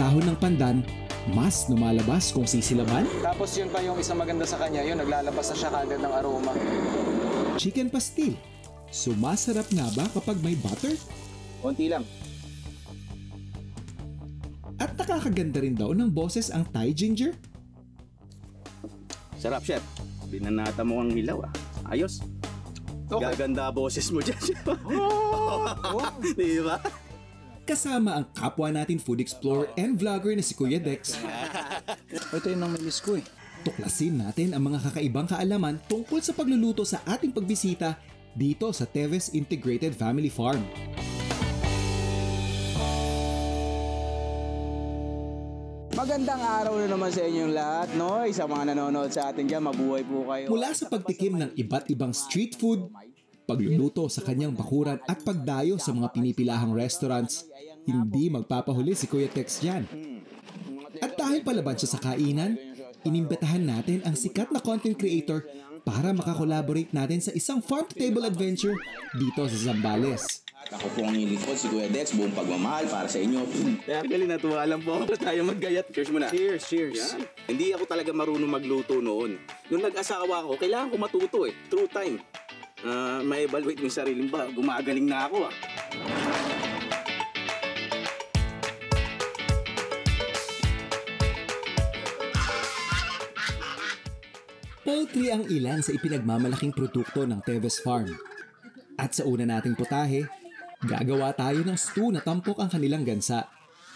dahon ng pandan, mas lumalabas kung sisilaban. Tapos yun pa yung isang maganda sa kanya, yun naglalabas na siya kagad ng aroma. Chicken pastil. Sumasarap nga ba kapag may butter? Konti lang. At nakakaganda rin daw ng boses ang Thai ginger. Sarap, chef. Binanata mo ang hilaw, ah. Ayos. Okay. Gaganda boses mo dyan, chef. Di ba? Kasama ang kapwa natin food explorer and vlogger na si Kuya Dex. Ito yun ang milis ko eh. Tuklasin natin ang mga kakaibang kaalaman tungkol sa pagluluto sa ating pagbisita dito sa Teves Integrated Family Farm. Magandang araw na naman sa inyong lahat, no? Sa mga nanonood sa atin dyan, mabuhay po kayo. Mula sa pagtikim ng iba't ibang street food, pagluluto sa kanyang bakuran at pagdayo sa mga pinipilahang restaurants, hindi magpapahuli si Kuya Tex dyan. At dahil palaban siya sa kainan, inimbitahan natin ang sikat na content creator para makakolaborate natin sa isang farm-to-table adventure dito sa Zambales. Ako po ang ilingkod, si Kuya Dex, buong pagmamahal para sa inyo. Kaya actually, natuwa lang po ako tayo maggayat. Cheers muna. Cheers, cheers. Yan. Hindi ako talaga marunong magluto noon. Nung nag-asawa ako, kailangan ko matuto eh. True time. May evaluate yung sarili ba, gumagaling na ako ah. Poultry ang ilan sa ipinagmamalaking produkto ng Teves Farm. At sa una nating putahe, gagawa tayo ng stew na tampok ang kanilang gansa.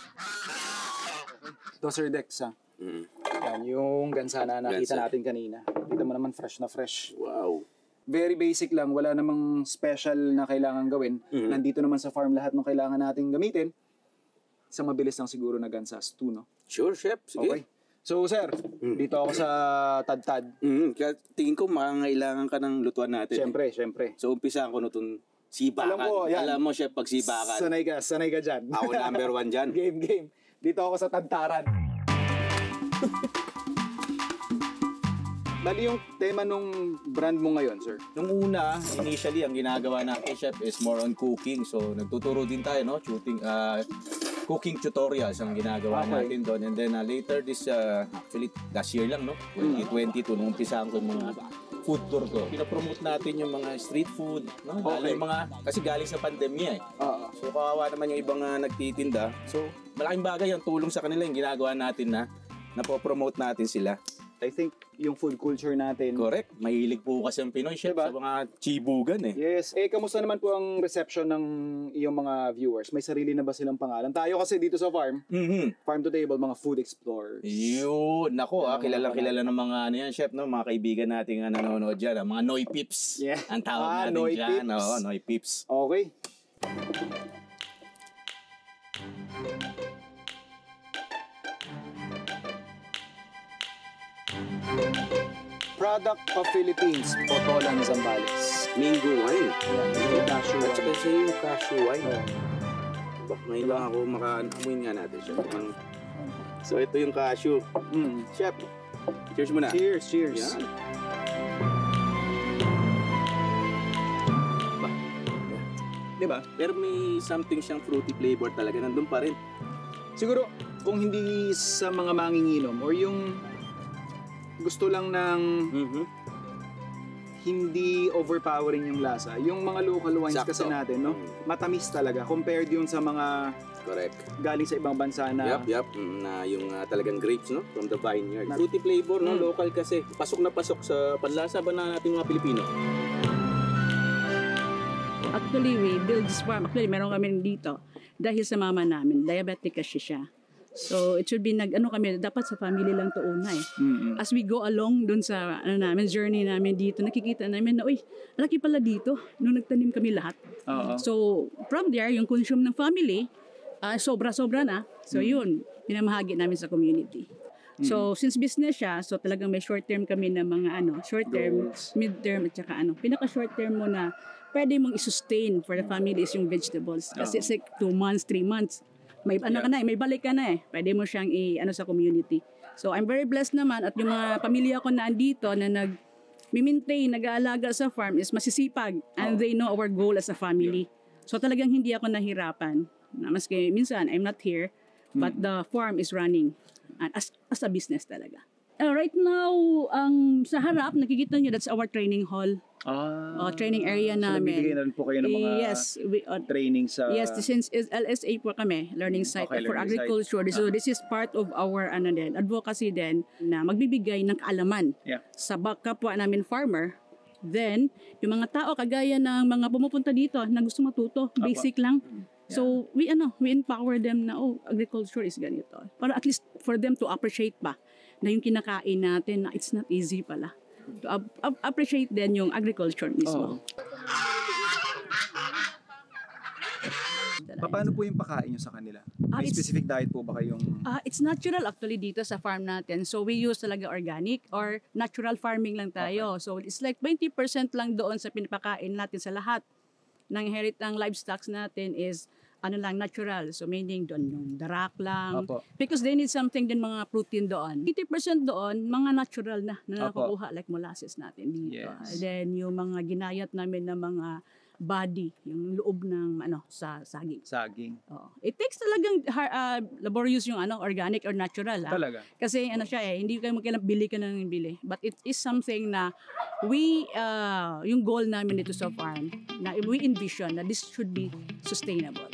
Ito, Sir Dex, ha? Yan, yung gansa na nakita natin kanina. Kita mo naman fresh na fresh. Wow. Very basic lang, wala namang special na kailangan gawin. Nandito naman sa farm lahat ng kailangan nating gamitin. Sa mabilis lang siguro na gansa stew, no? Sure, chef. Sige. Okay. So, sir, dito ako sa Tad-Tad. Kaya tingin ko makangailangan ka ng lutuan natin. Siyempre, siyempre. So, umpisa ko nitong sibakan. Alam ko, yan. Alam mo, chef, pag sibakan. Sanay ka dyan. Ako number 1 dyan. Game. Dito ako sa Tantaran. Bali yung tema nung brand mo ngayon, sir? Nung una, initially, ang ginagawa natin, chef, is more on cooking. So, nagtuturo din tayo, no? Cooking tutorials ang ginagawa natin doon. And then later actually last year lang, no? 2022, nung umpisahan ko yung mga food tour ko. Pinapromote natin yung mga street food, no? Lalo yung mga, kasi galing sa pandemya eh. So kawawa naman yung ibang nagtitinda. So malaking bagay ang tulong sa kanila yung ginagawa natin na napopromote natin sila. I think yung food culture natin. Correct. Mahilig po kasi ang Pinoy, chef, sa mga chibugan eh. Yes. Kamusta naman po ang reception ng iyong mga viewers? May sarili na ba silang pangalan? Tayo kasi dito sa farm, farm to table, mga food explorers. Yun. Nako, kilala ng mga ano yan, chef, no? Mga kaibigan natin na nanonood dyan, mga Noy Pips. Yeah. Ang tawag natin Noy dyan. Pips. Oo, Noy Pips. Okay. Product of Philippines, Potolan, Zambales. Mango wine. Yan, cashew At saka wine. siya yung cashew wine. Ngayon lang ako makaamuin nga natin, chef. So, ito yung cashew. Chef, cheers muna. Cheers, cheers. Yan. Diba? Pero may something siyang fruity flavor talaga. Nandun pa rin. Siguro, kung hindi sa mga manginginom or yung gusto lang ng hindi overpowering yung lasa. Yung mga local wines kasi natin, no? Matamis talaga compared yun sa mga correct galing sa ibang bansa na na yung talagang grapes, no? From the vineyard. Fruity flavor, no? Local kasi. Pasok na pasok sa panlasa ba na natin mga Pilipino? Actually, we build this farm. Actually, meron kami dito dahil sa mama namin. Diabetic kasi siya. So, it should be kami, dapat sa family lang to una eh. As we go along dun sa journey namin dito, nakikita namin na, uy, laki pala dito nung nagtanim kami lahat. So, from there, yung consume ng family, sobra-sobra na. So, yun, pinamahagi namin sa community. So, since business siya, so talagang may short-term kami na mga short-term, mid-term, at saka pinaka-short-term mo na pwede mong i-sustain for the family is yung vegetables. Kasi it's like 2 months, 3 months. May ka na may balik ka na eh. Pwede mo siyang sa community. So, I'm very blessed naman at yung mga pamilya ko na andito na nag-maintain, nag-aalaga sa farm is masisipag and they know our goal as a family. So, talagang hindi ako nahirapan. Maski minsan, I'm not here. but the farm is running as a business talaga. Right now, ang sa harap, nakikita nyo, that's our training hall. Training area So namin. nagbibigay na rin po kayo ng mga training sa... Yes, since is LSA po kami, Learning Site Okay, for learning site. Agriculture. So this is part of our advocacy din na magbibigay ng kaalaman sa kapwa namin farmer. Then, yung mga tao kagaya ng mga pumupunta dito na gusto matuto, basic lang. So we empower them na agriculture is ganito. Para at least for them to appreciate pa na yung kinakain natin na it's not easy pala. To appreciate din yung agriculture mismo. Paano po yung pakain nyo sa kanila? May specific diet po ba kayong... It's natural actually dito sa farm natin. So we use talaga organic or natural farming lang tayo. So it's like 20% lang doon sa pinapakain natin sa lahat. Ng inherit ng livestock natin is natural. So meaning doon yung darak lang. Because they need something din mga protein doon. 80% doon, mga natural na nakukuha like molasses natin dito. Yes. And then yung mga ginayat namin na mga body, yung loob ng sa saging. It takes talagang laborious yung organic or natural. Talaga? Kasi hindi kayo bili ka ng bili. But it is something na we, yung goal namin dito sa farm, na we envision na this should be sustainable.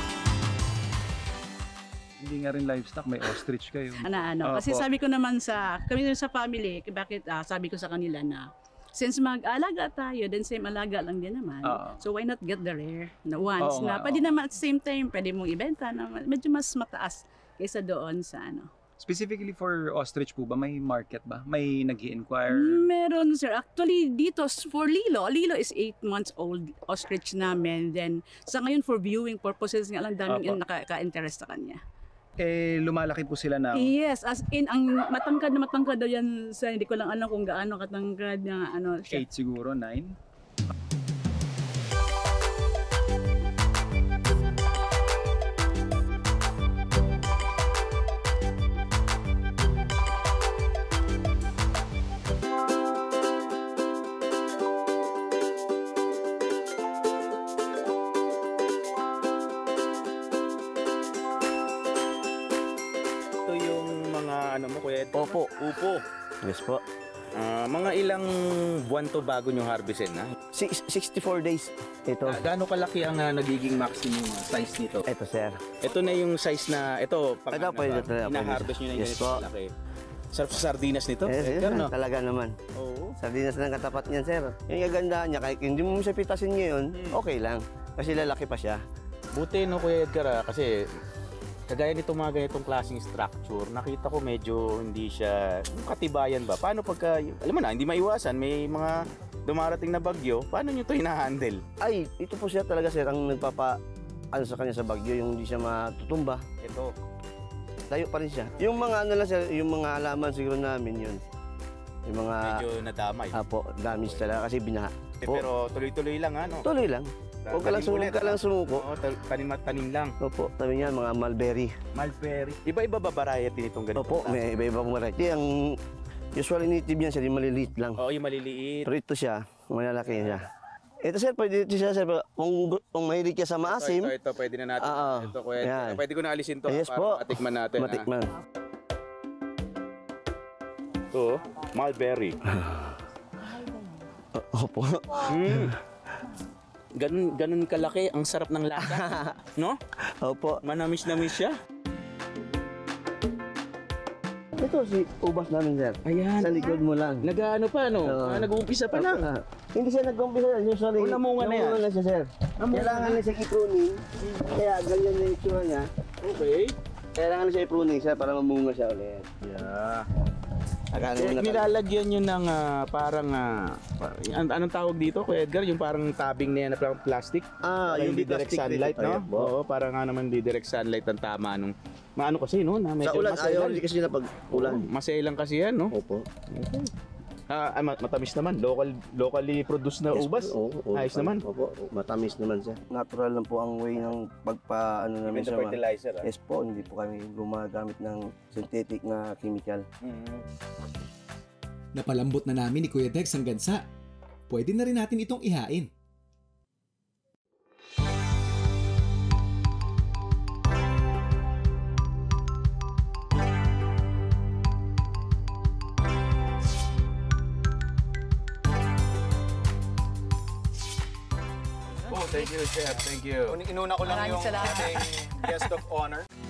Hindi nga rin livestock, may ostrich kayo. Kasi sabi ko naman kami sa family, bakit sabi ko sa kanila na since mag-alaga tayo, then same alaga lang din naman. So why not get the rare na once na pwede naman at the same time, pwede mong ibenta na medyo mas mataas kaysa doon sa Specifically for ostrich po ba, may market ba? May nag-i-inquire? Meron sir. Actually dito for Lilo is 8 months old ostrich namin. Then sa ngayon for viewing purposes nga lang daming nakaka-interest sa kanya. Lumalaki po sila na... Yes, as in, ang matangkad daw yan sa, hindi ko lang alam kung gaano katangkad na siya. 8 siguro, 9? Upo. Yes po. Mga ilang buwan to bago nyo harvestin na? 64 days. Ito. Gaano kalaki ang nagiging maximum size nito? Ito, sir. Ito na yung size na, ito, pag pwede talaga. ina-harvest nyo na yung Yes ganito po. kalaki. Sarap sa sardinas nito? Yes, no? talaga naman. Oo. Sardinas lang katapat niyan, sir. Yung kagandahan niya, kahit hindi mo siya pitasin ngayon, okay lang. Kasi lalaki pa siya. Buti no, Kuya Edgar, kasi kagaya nitong mga ganitong klaseng structure, nakita ko medyo hindi siya katibayan ba? Paano pagka, alam mo na, hindi maiwasan, may mga dumarating na bagyo, paano nyo ito hina-handle? Ay, ito po siya talaga, sir, ang sa kanya sa bagyo, yung hindi siya matutumba. Ito. Tayo pa rin siya. Yung mga sir, yung mga halaman siguro namin yun. Yung mga... Medyo nadamay. Apo, damage talaga kasi binaha. Pero tuloy-tuloy lang, ano? Tuloy lang. Huwag ka lang sumuko. Oo, tanim at tanim lang. Opo, tabi niyan, mga mulberry. Mulberry. Iba-iba ba variety nitong ganito? Opo, may iba-iba pong variety. Ang usually native yan, sir, yung maliliit lang. Oo, yung maliliit. Pero ito siya, malalaki siya. Ito, sir, pwede ito siya, sir. Kung mahilig ka sa maasim. Ito, pwede na natin. Ito, pwede ko na alisin to. Yes para po. matikman natin. Matikman. Ito, mulberry. Opo. Ganun kalaki, ang sarap ng lasa. No? Opo. Manamis-namis siya. Ito si ubas namin, sir. Ayan. Sa likod mo lang. Nag-ano pa, no? Nag-uumpisa pa lang. Hindi siya nag-umpisa. Usually, namunga na yan. namunga na siya, sir. Kailangan na siya i-pruning. Kaya ganyan na yung itsura niya. Okay. Kailangan na siya i-pruning, sir, para mamunga siya ulit. Yeah. Nilalagyan nyo ng parang, anong tawag dito, Kuya Edgar? Yung parang tabing na yan na parang plastic? Yung hindi direct sunlight, no? Oo, parang nga naman hindi direct sunlight ang tama nung, maano kasi, no? Na sa ulan, ayaw hindi kasi na pag ulan. Maselang kasi yan, no? Opo. Matamis naman, locally produced na ubas. Ayos naman. Opo, matamis naman siya. Natural lang po ang way ng namin sa fertilizer. Yes po, hindi po kami gumagamit ng synthetic na chemical. Napalambot na namin ni Kuya Dex ang gansa. Pwede na rin natin itong ihain. Ha? Oh, thank you, Chef. Thank you. Inuna ko lang Maraming yung salamat. ating guest of honor.